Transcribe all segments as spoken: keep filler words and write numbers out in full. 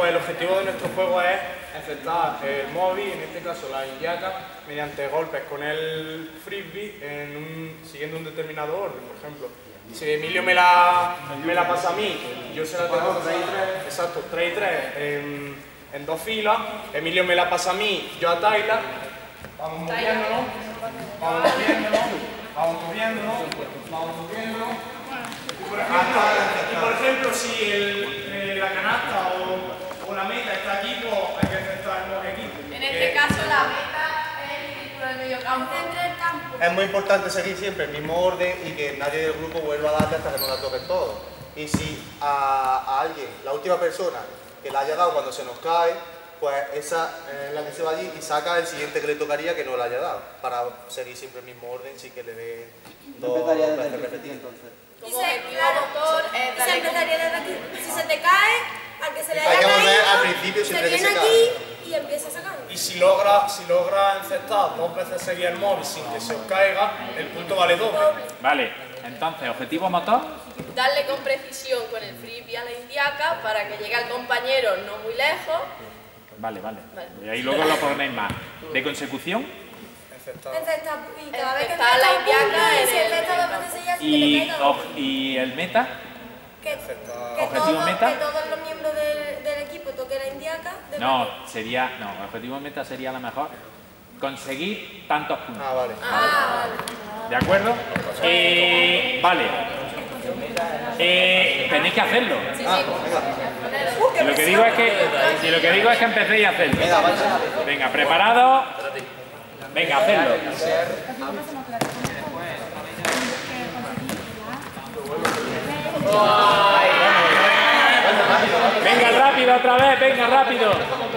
pues el objetivo de nuestro juego es acertar el móvil, en este caso la indiaca, mediante golpes con el frisbee en un, siguiendo un determinado orden, por ejemplo. Si Emilio me la, me la pasa a mí, yo se la tengo tres y tres, exacto, tres y tres en, en dos filas, Emilio me la pasa a mí, yo a Tayla, vamos moviéndonos, vamos moviéndonos, vamos moviéndonos, vamos moviéndonos. Y por ejemplo, y por ejemplo si el, eh, la canasta o, o la meta está aquí, pues hay que acertar el móvil aquí. En este caso la meta es el círculo del medio campo. Del campo. Es muy importante seguir siempre el mismo orden y que nadie del grupo vuelva a darle hasta que no la toquen todos. Y si a, a alguien, la última persona que la haya dado cuando se nos cae, pues esa es la que se va allí y saca el siguiente que le tocaría que no la haya dado, para seguir siempre el mismo orden sin que le dé dos veces repetidas. Y se, claro, y se empezaría desde aquí. Si se te cae, al que se le haya Hay que caído, volver al principio siempre que viene se aquí cae. y empieza a sacar. Y si logra, si logra encertar dos veces seguidas el móvil sin que se os caiga, el punto vale doble. Vale, entonces, objetivo motor. darle con precisión con el frisbee a la indiaca para que llegue al compañero no muy lejos. Vale, vale. Vale. Y ahí luego lo ponéis más. De consecución. Encesta, y cada vez que Está la encesta un indiaca punto, en si el- encesta dos veces seguidas, sin que le Y, caiga dos. oj- y el meta. Que, que, Objetivo todo- meta. que todos los miembros del, del equipo toquen la indiaca. de No, sería. No, el objetivo meta sería a lo mejor conseguir tantos puntos. Ah, vale. Ah, vale. ¿De acuerdo? Eh, vale. Eh, tenéis que hacerlo. Sí, sí. Si lo que digo es que, si lo que digo es que empecéis a hacerlo. Venga, preparados. Venga, hacedlo. Venga, rápido otra vez, venga, rápido.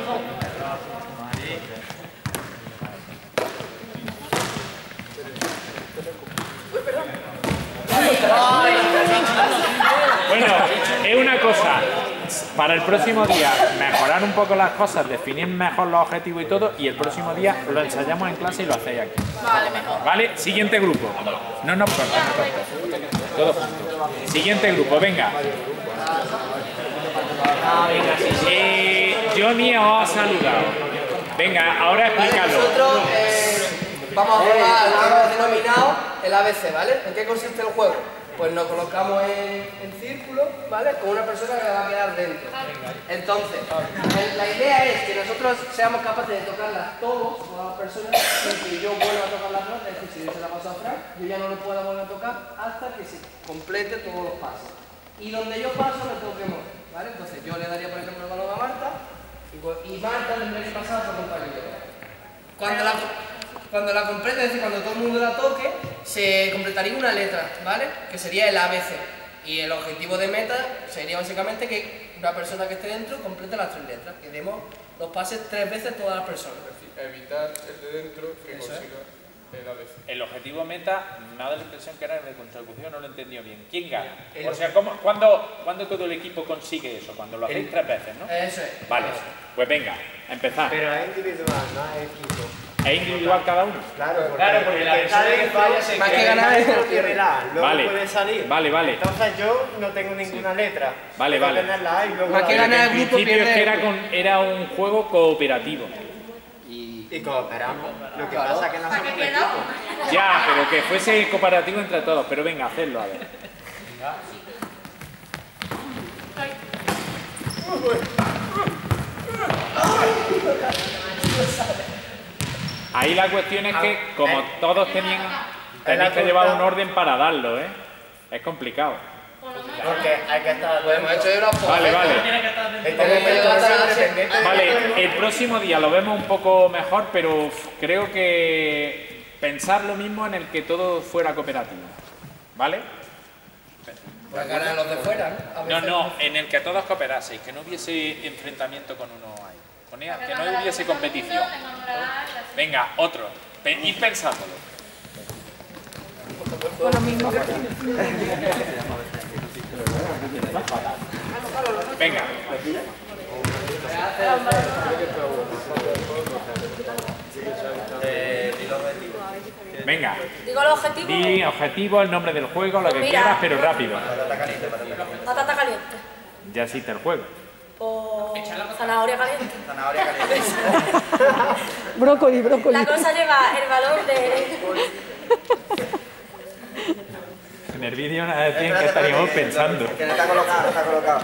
Bueno, es una cosa, para el próximo día mejorar un poco las cosas, definir mejor los objetivos y todo, y el próximo día lo ensayamos en clase y lo hacéis aquí. Vale, mejor. ¿Vale? Siguiente grupo. No nos cortes, no cortes. Todos juntos. Siguiente grupo, venga. Eh, Johnny os ha saludado. Venga, ahora explícalo. Nosotros eh, vamos a jugar al juego denominado el A B C, ¿vale? ¿En qué consiste el juego? Pues nos colocamos en, en círculo, ¿vale? Con una persona que va a quedar dentro. Entonces, el- la idea es que nosotros seamos capaces de tocarlas todos, todas las personas, sin que yo vuelva a tocar las dos, es decir, si yo se la paso a Fran, yo ya no le puedo volver a tocar hasta que se complete todos los pasos. Y donde yo paso, me toquemos, ¿vale? Entonces yo le daría, por ejemplo, el balón a Marta, y, pues- y Marta tendría que pasar a su compañero. Cuando la, cuando la complete, es decir, cuando todo el mundo la toque, se completaría una letra, ¿vale? Que sería el A B C. Y el objetivo de meta sería básicamente que una persona que esté dentro complete las tres letras, que demos los pases tres veces todas las personas. Evitar el de dentro que Eso es. consiga el A B C. El objetivo meta me ha dado la impresión que era el de consecución, no lo he entendido bien. ¿Quién gana? O sea, ¿cómo, cuándo, ¿cuándo todo el equipo consigue eso? Cuando lo hacéis tres veces, ¿no? Eso es. Vale, pues venga, empezar. Pero es individual, no es equipo. ¿Es individual cada uno? Claro, porque, Claro, porque la el que persona sale que dentro, falla se Más que el ganar sale es dentro el tiene la, luego Vale. puede salir. Vale, vale. Entonces yo no tengo ninguna letra. Vale, Puedo vale. tener la A y luego Más la que B. ganar el En grupo principio es pierde que el era, con, era un juego cooperativo. Y cooperamos. Lo que Claro. pasa es que no somos un equipo. Ya, pero que fuese cooperativo entre todos. Pero venga, hacedlo, a ver. Ahí la cuestión es que, como todos tenían, tenéis que llevar un orden para darlo, ¿eh? Es complicado. Porque hay que estar. Pues hemos hecho una poca. Vale, vale. Este momento siempre pendiente. Vale, el próximo día lo vemos un poco mejor, pero uf, creo que pensar lo mismo en el que todo fuera cooperativo. ¿Vale? Pues ganan los de fuera, ¿no? A No, veces- no, en el que todos cooperaseis, que no hubiese enfrentamiento con uno ahí. Con ella, que no hubiese competición. Venga, otro. Pe- Ir pensándolo. Venga. Venga. Digo el objetivo. Di objetivo, el nombre del juego, lo que Mira. quieras, pero rápido. Patata caliente. Ya existe el juego. Pues zanahoria caliente. Zanahoria caliente. Brócoli, brócoli. La cosa lleva el balón de... En el vídeo nos decían que estaríamos pensando. Que no está colocado, no está colocado.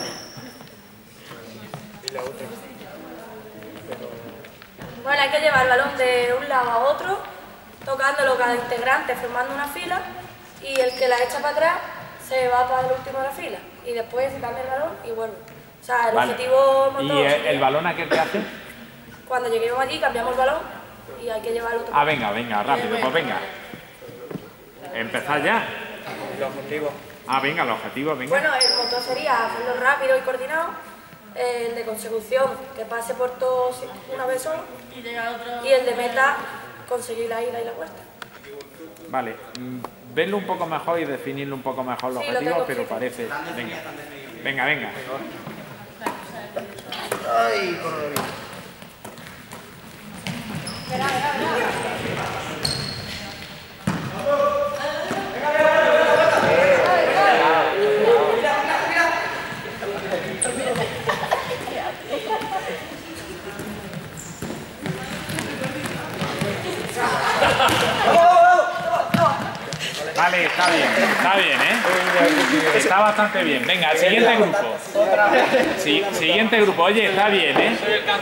Bueno, hay que llevar el balón de un lado a otro, tocándolo cada integrante, formando una fila, y el que la echa para atrás se va para el último de la fila, y después se cambia el balón y vuelve. O sea, el Vale. objetivo motor... ¿Y el, el balón aquel que hace? Cuando lleguemos allí cambiamos el balón y hay que llevar el otro. Ah, venga, venga, rápido, pues venga. Empezar ya. El objetivo. Ah, venga, el objetivo, venga. Bueno, el motor sería hacerlo rápido y coordinado, el de consecución, que pase por todos una vez solo, y el de meta, conseguir la ida y la vuelta. Vale, mm, verlo un poco mejor y definirlo un poco mejor los Sí, lo objetivos, tengo pero escrito. parece... Venga, venga, venga. Ay, coronavirus. Vale, está bien, está bien, ¿eh? Está bastante bien. Venga, el siguiente grupo. Sí, siguiente grupo. Oye, está bien, ¿eh?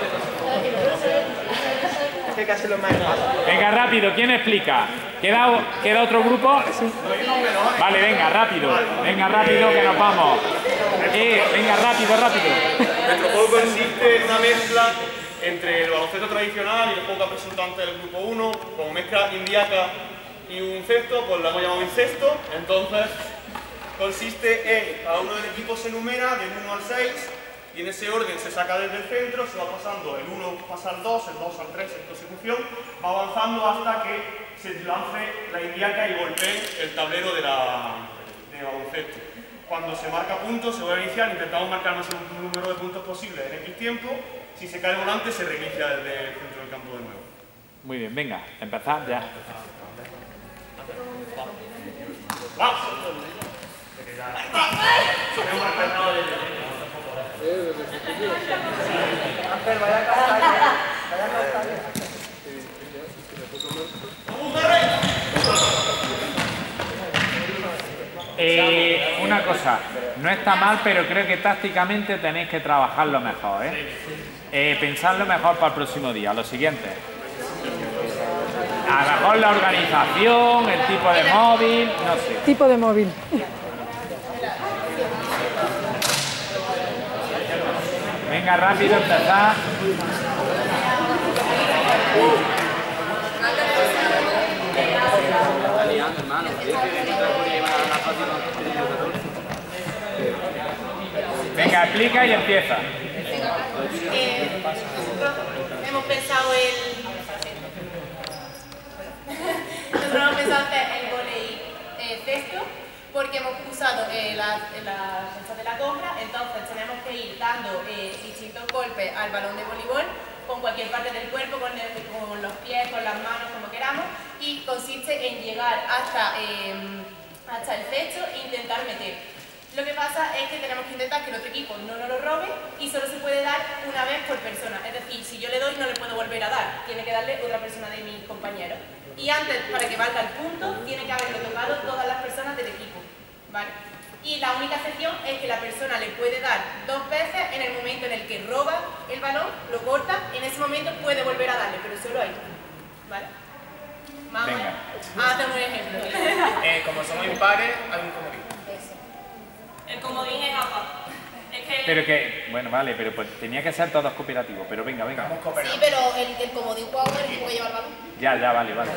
Hay que hacerlo más fácil. Venga, rápido, ¿quién explica? ¿Queda, ¿Queda otro grupo? Vale, venga, rápido. Venga, rápido, que nos vamos. Eh, venga, rápido, rápido. Nuestro juego consiste en una mezcla entre el baloncesto tradicional y el juego que ha presentado antes del grupo uno, como mezcla indiaca y un cesto, pues lo hemos llamado incesto. Entonces, consiste en, cada uno del equipo se enumera del uno al seis, y en ese orden se saca desde el centro, se va pasando, el uno pasa al dos, el dos al tres en consecución, va avanzando hasta que se lance la indiaca y golpee el tablero de, la, de baloncesto. Cuando se marca puntos, se va a iniciar, intentamos marcar el máximo número de puntos posible en X tiempo. Si se cae el volante, se reinicia desde el centro del campo de nuevo. Muy bien, venga, empezar ya. ¡Vamos! Eh, una cosa, no está mal, pero creo que tácticamente tenéis que trabajarlo mejor, ¿eh? Eh, pensarlo mejor para el próximo día. Lo siguiente. A lo mejor la organización, el tipo de móvil, no sé. Tipo de móvil. Venga, rápido, empezar. Venga, explica y empieza. Eh, hemos pensado el... Nosotros hemos pensado hacer el volei eh, cesto porque hemos usado eh, la, la fecha de la compra, entonces tenemos que ir dando eh, distintos golpes al balón de voleibol con cualquier parte del cuerpo, con, el, con los pies, con las manos, como queramos, y consiste en llegar hasta, eh, hasta el cesto e intentar meter. Lo que pasa es que tenemos que intentar que el otro equipo no nos lo robe y solo se puede dar una vez por persona. Es decir, si yo le doy no le puedo volver a dar, tiene que darle otra persona de mis compañeros. Y antes, para que valga el punto, tiene que haberlo tocado todas las personas del equipo, ¿vale? Y la única excepción es que la persona le puede dar dos veces en el momento en el que roba el balón, lo corta, en ese momento puede volver a darle, pero solo ahí, ¿vale? Vamos a hacer un ejemplo. Eh, como somos impares, hay un comodín. El comodín es apa. Es que... Pero que, bueno, vale, pero pues tenía que ser todos cooperativos, pero venga, venga. Sí, pero el, el comodín juega con el equipo que lleva el balón. Ya, ya, vale, vale.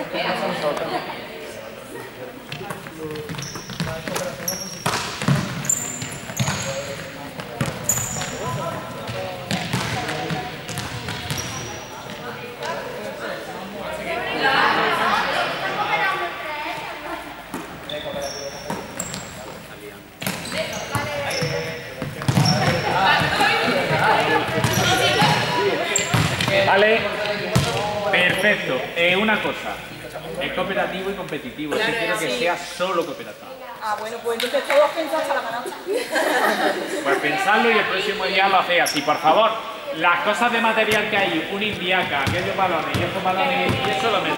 Vale, perfecto. Eh, una cosa, es cooperativo y competitivo. Yo quiero que sea solo cooperativo. Ah, bueno, pues entonces todos piensan hasta la canasta. Pues pensadlo y el próximo día lo hacéis así. Por favor, las cosas de material que hay, un indiaca, aquellos balones y estos balones, y eso lo metéis.